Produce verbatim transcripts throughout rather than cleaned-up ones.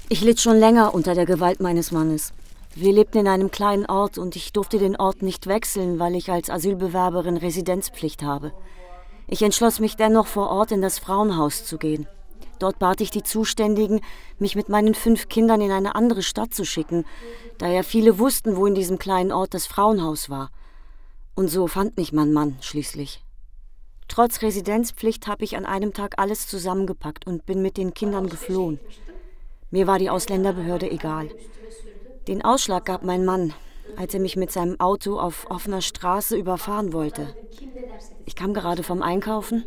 Ich litt schon länger unter der Gewalt meines Mannes. Wir lebten in einem kleinen Ort und ich durfte den Ort nicht wechseln, weil ich als Asylbewerberin Residenzpflicht habe. Ich entschloss mich dennoch, vor Ort in das Frauenhaus zu gehen. Dort bat ich die Zuständigen, mich mit meinen fünf Kindern in eine andere Stadt zu schicken, da ja viele wussten, wo in diesem kleinen Ort das Frauenhaus war. Und so fand mich mein Mann schließlich. Trotz Residenzpflicht habe ich an einem Tag alles zusammengepackt und bin mit den Kindern geflohen. Mir war die Ausländerbehörde egal. Den Ausschlag gab mein Mann, als er mich mit seinem Auto auf offener Straße überfahren wollte. Ich kam gerade vom Einkaufen.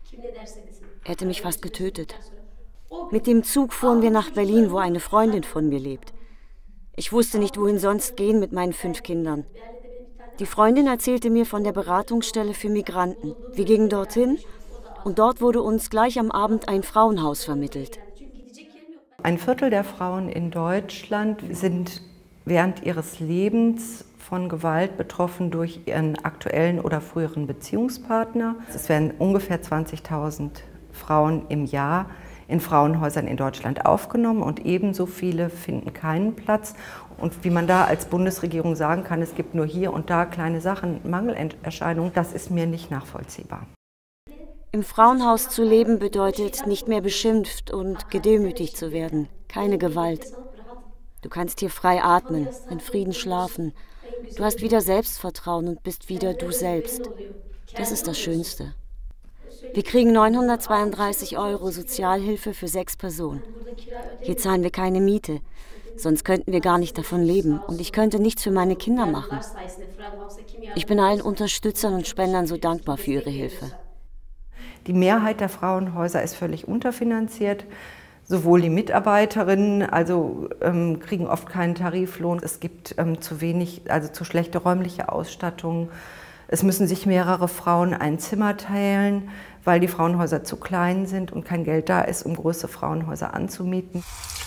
Er hätte mich fast getötet. Mit dem Zug fuhren wir nach Berlin, wo eine Freundin von mir lebt. Ich wusste nicht, wohin sonst gehen mit meinen fünf Kindern. Die Freundin erzählte mir von der Beratungsstelle für Migranten. Wir gingen dorthin und dort wurde uns gleich am Abend ein Frauenhaus vermittelt. Ein Viertel der Frauen in Deutschland sind während ihres Lebens von Gewalt betroffen durch ihren aktuellen oder früheren Beziehungspartner. Es werden ungefähr zwanzigtausend Frauen im Jahr in Frauenhäusern in Deutschland aufgenommen und ebenso viele finden keinen Platz. Und wie man da als Bundesregierung sagen kann, es gibt nur hier und da kleine Sachen, Mangelerscheinungen, das ist mir nicht nachvollziehbar. Im Frauenhaus zu leben bedeutet, nicht mehr beschimpft und gedemütigt zu werden. Keine Gewalt. Du kannst hier frei atmen, in Frieden schlafen. Du hast wieder Selbstvertrauen und bist wieder du selbst. Das ist das Schönste. Wir kriegen neunhundertzweiunddreißig Euro Sozialhilfe für sechs Personen. Hier zahlen wir keine Miete, sonst könnten wir gar nicht davon leben und ich könnte nichts für meine Kinder machen. Ich bin allen Unterstützern und Spendern so dankbar für ihre Hilfe. Die Mehrheit der Frauenhäuser ist völlig unterfinanziert. Sowohl die Mitarbeiterinnen, also ähm, kriegen oft keinen Tariflohn. Es gibt ähm, zu wenig, also zu schlechte räumliche Ausstattung. Es müssen sich mehrere Frauen ein Zimmer teilen, weil die Frauenhäuser zu klein sind und kein Geld da ist, um große Frauenhäuser anzumieten.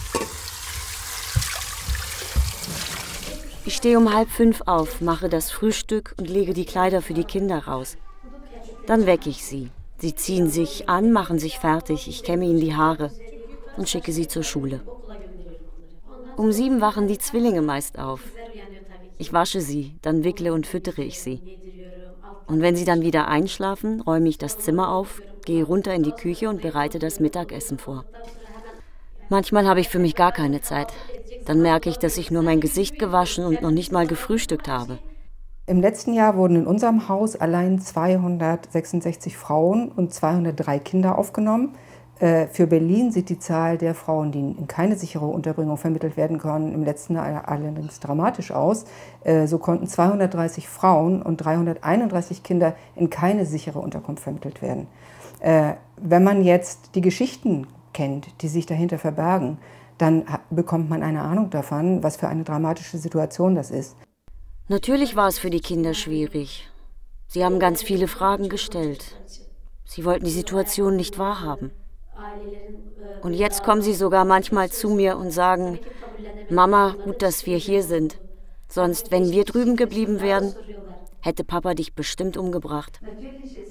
Ich stehe um halb fünf auf, mache das Frühstück und lege die Kleider für die Kinder raus. Dann wecke ich sie. Sie ziehen sich an, machen sich fertig, ich kämme ihnen die Haare und schicke sie zur Schule. Um sieben wachen die Zwillinge meist auf. Ich wasche sie, dann wickle und füttere ich sie. Und wenn sie dann wieder einschlafen, räume ich das Zimmer auf, gehe runter in die Küche und bereite das Mittagessen vor. Manchmal habe ich für mich gar keine Zeit. Dann merke ich, dass ich nur mein Gesicht gewaschen und noch nicht mal gefrühstückt habe. Im letzten Jahr wurden in unserem Haus allein zweihundertsechsundsechzig Frauen und zweihundertdrei Kinder aufgenommen. Für Berlin sieht die Zahl der Frauen, die in keine sichere Unterbringung vermittelt werden können, im letzten Jahr allerdings dramatisch aus. So konnten zweihundertdreißig Frauen und dreihunderteinunddreißig Kinder in keine sichere Unterkunft vermittelt werden. Wenn man jetzt die Geschichten kennt, die sich dahinter verbergen, dann bekommt man eine Ahnung davon, was für eine dramatische Situation das ist. Natürlich war es für die Kinder schwierig. Sie haben ganz viele Fragen gestellt. Sie wollten die Situation nicht wahrhaben. Und jetzt kommen sie sogar manchmal zu mir und sagen, Mama, gut, dass wir hier sind. Sonst, wenn wir drüben geblieben wären, hätte Papa dich bestimmt umgebracht.